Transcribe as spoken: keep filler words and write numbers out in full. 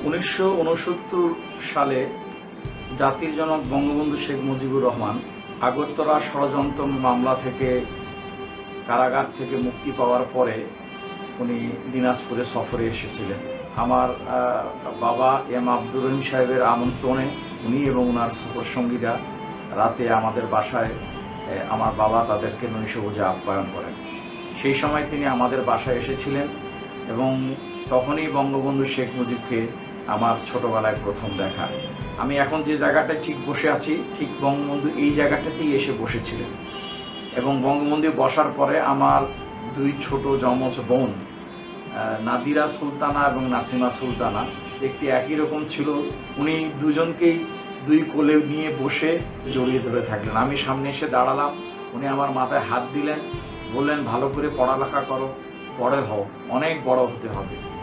উনিশশো ঊনসত্তর সালে জাতির জনক বঙ্গবন্ধু শেখ মুজিবুর রহমান আগরতলা ষড়যন্ত্র মামলা থেকে কারাগার থেকে মুক্তি পাওয়ার পরে উনি দিনাজপুরে সফরে এসেছিলেন। আমার বাবা এম আব্দুর রহিম সাহেবের আমন্ত্রণে উনি এবং ওনার সফরসঙ্গীরা রাতে আমাদের বাসায় আমার বাবা তাদেরকে নৈশভোজে আপ্যায়ন করেন। সেই সময় তিনি আমাদের বাসায় এসেছিলেন এবং তখনই বঙ্গবন্ধু শেখ মুজিবকে আমার ছোটবেলায় প্রথম দেখা। আমি এখন যে জায়গাটায় ঠিক বসে আছি, ঠিক বঙ্গবন্ধু এই জায়গাটাতেই এসে বসেছিলেন এবং বঙ্গবন্ধু বসার পরে আমার দুই ছোট যমজ বোন নাদিরা সুলতানা এবং নাসিমা সুলতানা দেখতে একই রকম ছিল। উনি দুজনকেই দুই কোলে নিয়ে বসে জড়িয়ে ধরে থাকলেন। আমি সামনে এসে দাঁড়ালাম, উনি আমার মাথায় হাত দিলেন, বললেন ভালো করে পড়ালেখা করো, বড় হও, অনেক বড় হতে হবে।